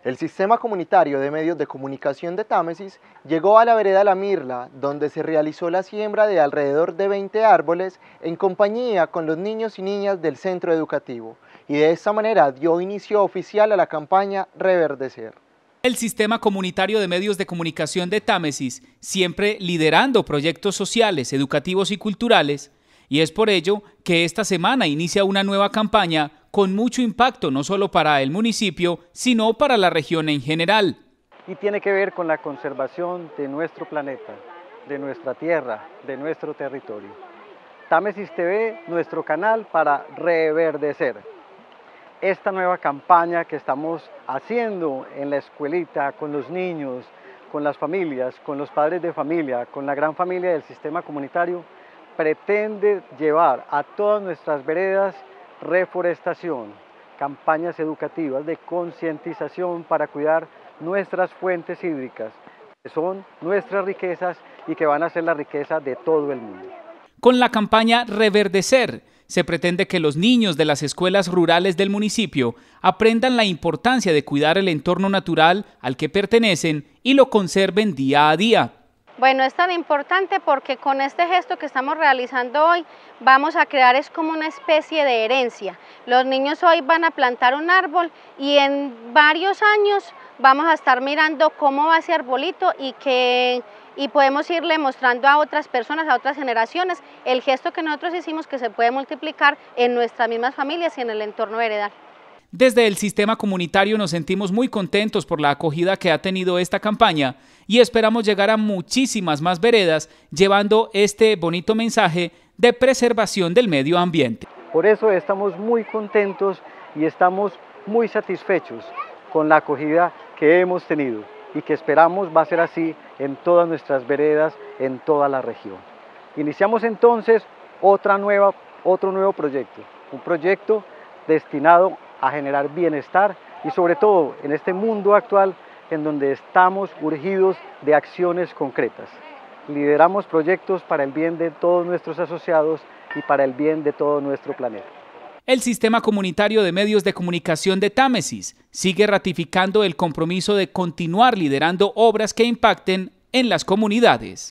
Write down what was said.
El Sistema Comunitario de Medios de Comunicación de Támesis llegó a la vereda La Mirla, donde se realizó la siembra de alrededor de 20 árboles en compañía con los niños y niñas del centro educativo, y de esta manera dio inicio oficial a la campaña Reverdecer. El Sistema Comunitario de Medios de Comunicación de Támesis, siempre liderando proyectos sociales, educativos y culturales, y es por ello que esta semana inicia una nueva campaña con mucho impacto no solo para el municipio, sino para la región en general. Y tiene que ver con la conservación de nuestro planeta, de nuestra tierra, de nuestro territorio. Támesis TV, nuestro canal para reverdecer. Esta nueva campaña que estamos haciendo en la escuelita, con los niños, con las familias, con los padres de familia, con la gran familia del sistema comunitario, pretende llevar a todas nuestras veredas reforestación, campañas educativas de concientización para cuidar nuestras fuentes hídricas, que son nuestras riquezas y que van a ser la riqueza de todo el mundo. Con la campaña Reverdecer, se pretende que los niños de las escuelas rurales del municipio aprendan la importancia de cuidar el entorno natural al que pertenecen y lo conserven día a día. Bueno, es tan importante porque con este gesto que estamos realizando hoy vamos a crear es como una especie de herencia. Los niños hoy van a plantar un árbol y en varios años vamos a estar mirando cómo va ese arbolito y podemos irle mostrando a otras personas, a otras generaciones, el gesto que nosotros hicimos que se puede multiplicar en nuestras mismas familias y en el entorno heredal. Desde el sistema comunitario nos sentimos muy contentos por la acogida que ha tenido esta campaña y esperamos llegar a muchísimas más veredas llevando este bonito mensaje de preservación del medio ambiente. Por eso estamos muy contentos y estamos muy satisfechos con la acogida que hemos tenido y que esperamos va a ser así en todas nuestras veredas, en toda la región. Iniciamos entonces otro nuevo proyecto, un proyecto destinado a generar bienestar y sobre todo en este mundo actual en donde estamos urgidos de acciones concretas. Lideramos proyectos para el bien de todos nuestros asociados y para el bien de todo nuestro planeta. El Sistema Comunitario de Medios de Comunicación de Támesis sigue ratificando el compromiso de continuar liderando obras que impacten en las comunidades.